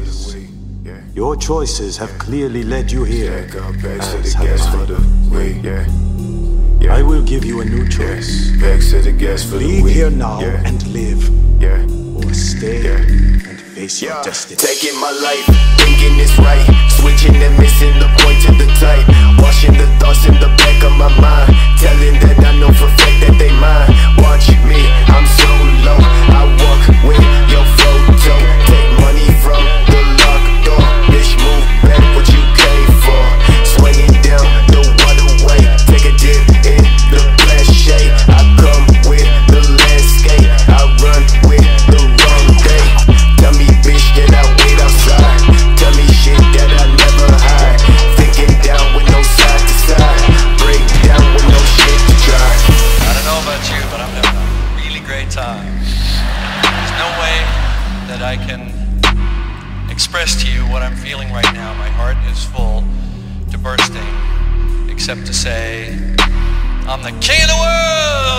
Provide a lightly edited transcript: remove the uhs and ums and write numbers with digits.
choices. Your choices have clearly led you here, as have mine. I will give you a new choice. Leave here now and live, or stay and face your destiny. Taking my life, thinking it's right, switching and missing the point to the type, washing the thoughts in the back of my mind, telling that I know for a fact that they mine. Watch me, I'm so low, I walk with your photo, take money from the locked door, bitch move back what you came for, swinging down the waterway, take a dip in the flashe, I come with the landscape, I run with the wrong day, tell me bitch that I wait outside, tell me shit that I never hide, thinking down with no side to side, break down with no shit to try. I don't know about you, but I'm having a really great time. There's no way that I can express to you what I'm feeling right now. My heart is full to bursting, except to say, I'm the king of the world!